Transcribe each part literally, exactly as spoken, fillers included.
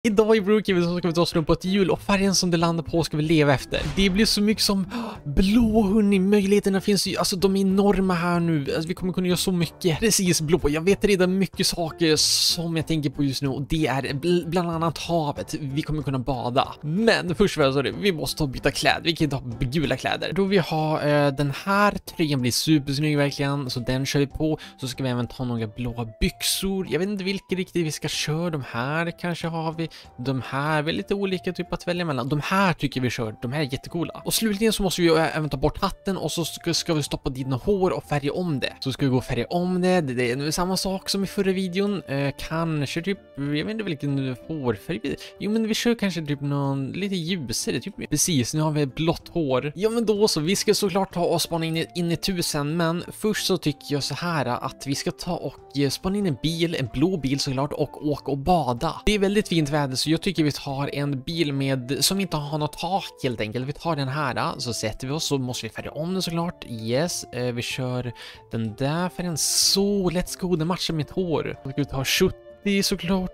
Idag i Brooklyn så ska vi ta oss runt på ett hjul och färgen som det landar på ska vi leva efter. Det blir så mycket som blå, hörni. Möjligheterna finns ju, alltså de är enorma här nu. Alltså, vi kommer kunna göra så mycket. Precis, blå. Jag vet redan mycket saker som jag tänker på just nu och det är bl bland annat havet. Vi kommer kunna bada. Men först och främst, vi måste ta byta kläder. Vi kan inte ha gula kläder. Då vi har uh, den här tröjan blir supersnygg verkligen, så den kör vi på. Så ska vi även ta några blåa byxor. Jag vet inte vilka riktigt vi ska köra. De här kanske har vi. De här är lite olika typ att välja mellan. De här tycker vi kör. De här är jättecoola. Och slutligen så måste vi även ta bort hatten och så ska, ska vi stoppa dina hår och färga om det. Så ska vi gå och färga om det. Det, det är samma sak som i förra videon. Eh, kanske typ, jag vet inte vilken hårfärg. Jo, men vi kör kanske typ någon lite ljusare typ. Precis, nu har vi blått hår. Ja, men då så. Vi ska såklart ta och spana in i, in i tusen. Men först så tycker jag så här att vi ska ta och spana in en bil, en blå bil såklart, och åka och bada. Det är väldigt fint väder, så jag tycker vi tar en bil med som inte har något tak helt enkelt. Vi tar den här, så sätter vi oss, så måste vi färga om den såklart. Yes, eh, vi kör den där färgen. Så, let's go, den matchar mitt hår. Så ska vi ta sjuttio. Det är såklart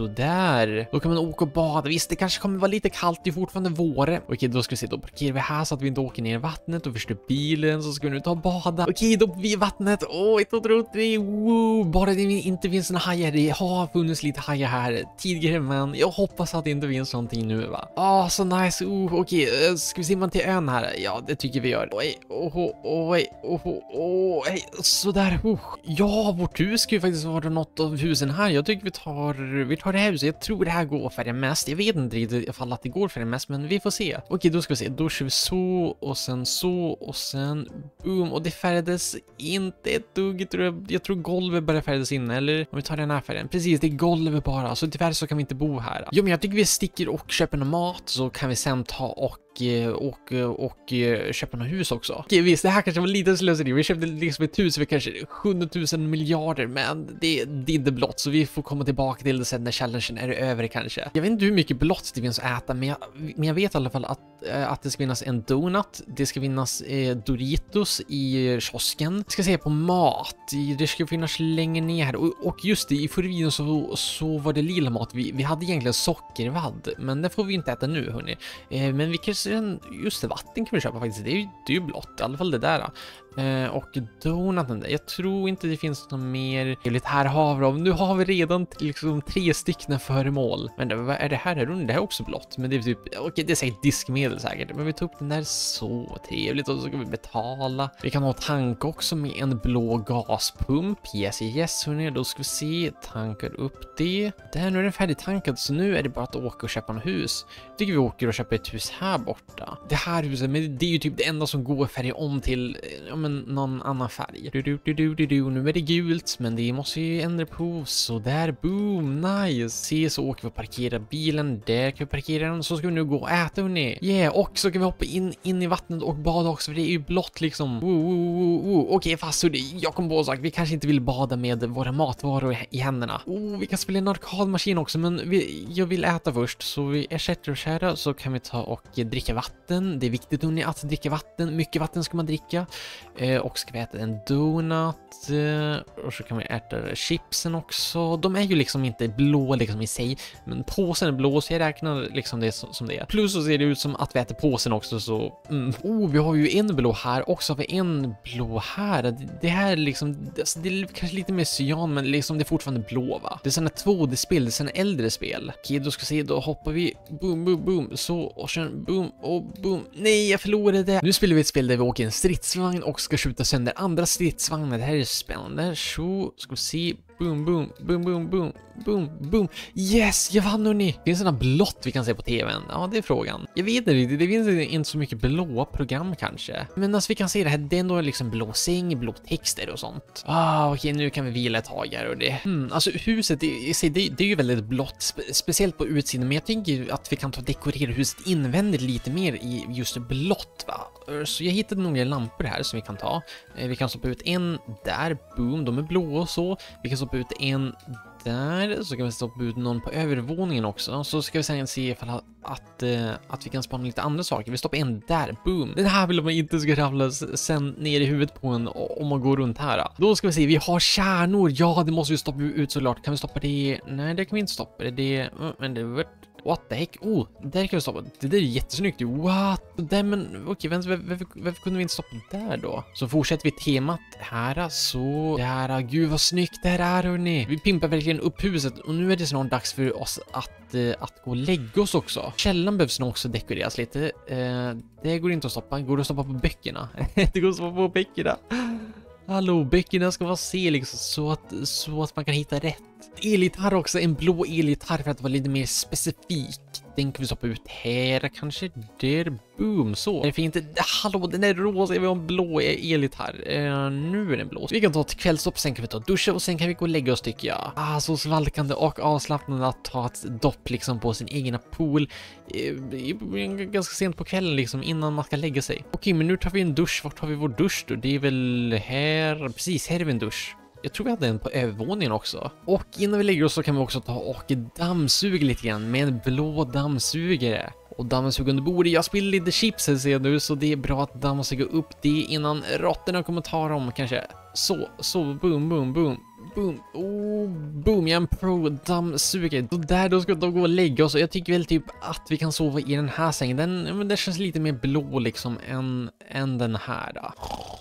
sådär. Då kan man åka och bada. Visst, det kanske kommer vara lite kallt. Det är fortfarande vår. Okej, då ska vi se. Då parkerar vi här så att vi inte åker ner i vattnet och förstör bilen. Så ska vi nu ta och bada. Okej, då vi i vattnet. Åh, ett otroligt. Wow. Bara det inte finns en hajar. Det har funnits lite hajar här tidigare, men jag hoppas att det inte finns någonting nu, va? Åh, så nice. Oh, okej, ska vi simma till ön här? Ja, det tycker vi gör. Oj, oj, oj, oj, oj. Sådär. Oh. Ja, vårt hus ska ju faktiskt vara något av husen här. Jag tycker vi tar, vi tar det här huset. Jag tror det här går att färga mest. Jag vet inte riktigt ifall att det går att färga mest, men vi får se. Okej, då ska vi se. Då kör vi så och sen så och sen boom. Och det färgades inte ett dugg. Jag tror, jag tror golvet bara färgades in. Eller om vi tar den här färgen. Precis, det är golvet bara. Så tyvärr så kan vi inte bo här. Jo, men jag tycker vi sticker och köper någon mat, så kan vi sen ta och och, och, och köpa något hus också. Okej, visst, det här kanske var lite slöseri. Vi köpte liksom ett hus för kanske hundratusen miljarder, men det, det är inte blått, så vi får komma tillbaka till det sen när challengen är över kanske. Jag vet inte hur mycket blått det finns att äta, men jag, men jag vet i alla fall att, att det ska finnas en donut, det ska finnas eh, Doritos i kiosken. Jag ska se på mat, det ska finnas längre ner här. Och, och just det, i förra videon så, så var det lila mat. Vi, vi hade egentligen sockervadd, men det får vi inte äta nu, hörni. Eh, men vi kanske just det, vatten kan vi köpa faktiskt. Det är ju, det är ju blått, i alla fall det där. Eh, och donuten där. Jag tror inte det finns något mer. Det är lite här havre. Nu har vi redan liksom tre stycken föremål. Men det, vad är det här? Det här är också blått. Men det är typ, okej, det är säkert diskmedel säkert. Men vi tar upp den där, så trevligt. Och så ska vi betala. Vi kan ha tank också med en blå gaspump. Yes, yes, hörni. Då ska vi se. Tankar upp det. Där, nu är den färdigtankad. Så nu är det bara att åka och köpa en hus. Jag tycker vi åker och köper ett hus här borta. Det här huset, men det är ju typ det enda som går att färga om till, ja, men någon annan färg. Du, du, du, du, du, du. Nu är det gult, men det måste ju ändra på. Så där, boom, nice. Se, så åker vi och parkerar bilen. Där kan vi parkera den. Så ska vi nu gå och äta, hörni. Yeah, och så kan vi hoppa in, in i vattnet och bada också, för det är ju blått liksom. Woo, woo, woo, woo. Okej, okay, fast så det, jag kom på sagt, vi kanske inte vill bada med våra matvaror i, i händerna. Oh, vi kan spela en arkadmaskin också, men vi, jag vill äta först. Så vi ersätter och kära, så kan vi ta och dricka vatten. Det är viktigt, hörni, att dricka vatten. Mycket vatten ska man dricka. Eh, och ska vi äta en donut. Eh, och så kan vi äta chipsen också. De är ju liksom inte blå liksom i sig, men påsen är blå, så jag räknar liksom det som, som det är. Plus så ser det ut som att vi äter påsen också, så mm. Oh, vi har ju en blå här. Och så har vi en blå här. Det, det här är liksom, det, det är kanske lite mer cyan, men liksom det är fortfarande blå, va? Det är sådana två D-spel, det är sådana äldre spel. Okej, då ska vi se, då hoppar vi boom, boom, boom, så, och sen boom, och boom. Nej, jag förlorade. Nu spelar vi ett spel där vi åker en stridsvagn och ska skjuta sönder andra stridsvagnar. Det här är spännande. Så ska vi se. Boom, boom, boom, boom, boom, boom, boom. Yes, jag vann, hörni. Finns det några blått vi kan se på tvn? Ja, det är frågan. Jag vet inte riktigt. Det finns inte så mycket blåa program kanske. Men alltså vi kan se det här. Det är ändå liksom blå säng, blå texter och sånt. Ah, okej, nu kan vi vila ett tag här och det. Hmm, alltså huset, det, det, det är ju väldigt blått. Spe, speciellt på utsidan. Men jag tänker att vi kan ta och dekorera huset invändigt lite mer i just blått, va? Så jag hittade några lampor här som vi kan ta. Vi kan stoppa ut en där. Boom, de är blå och så. Vi kan stoppa ut en där, så kan vi stoppa ut någon på övervåningen också. Så ska vi sen se ifall att, att, uh, att vi kan spana lite andra saker. Vi stoppar en där, boom. Den här vill man inte ska ramlas sen ner i huvudet på en om man går runt här. Då ska vi se, vi har kärnor. Ja, det måste vi stoppa ut såklart. Kan vi stoppa det? Nej, det kan vi inte stoppa. Det, men det what the heck? Oh, där kan vi stoppa. Det där är jättesnyggt. What? Där, men okej, vänta, varför, varför, varför kunde vi inte stoppa där då? Så fortsätter vi temat här, så där, gud vad snyggt det här är, hörni. Vi pimpar verkligen upp huset och nu är det snart dags för oss att, uh, att gå och lägga oss också. Källan behövs nog också dekoreras lite. Uh, det går inte att stoppa. Går det att stoppa på böckerna? Det går att stoppa på böckerna. Hallå, böckerna ska vara se liksom, så att, så att man kan hitta rätt. Elgitarr också, en blå elgitarr för att vara lite mer specifik. Den kan vi stoppa ut här, kanske där, boom, så. Det är fint. Hallå, den är rosa, jag vill ha en blå elgitarr. Uh, nu är den blå. Så vi kan ta ett kvällsdopp, sen kan vi ta duscha och sen kan vi gå och lägga oss, tycker jag. Ah, så svalkande och avslappnande att ta ett dopp liksom på sin egna pool. Uh, ganska sent på kvällen liksom, innan man ska lägga sig. Okej, men nu tar vi en dusch. Vart har vi vår dusch då? Det är väl här, precis, här är vi en dusch. Jag tror vi hade en på övervåningen också. Och innan vi lägger oss så kan vi också ta och dammsuga lite grann med en blå dammsugare. Och dammsuga under bordet. Jag spiller lite chips här, ser jag nu, så det är bra att dammsuga upp det innan råttorna kommer ta dem kanske. Så, så, boom, boom, boom. Boom, oh, boom, jag är en pro-dammsugare. Då där, då ska vi då gå och lägga oss. Jag tycker väl typ att vi kan sova i den här sängen. Den, men det känns lite mer blå liksom än, än den här då.